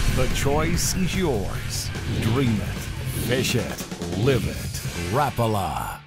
The choice is yours. Dream it, fish it, live it. Rapala.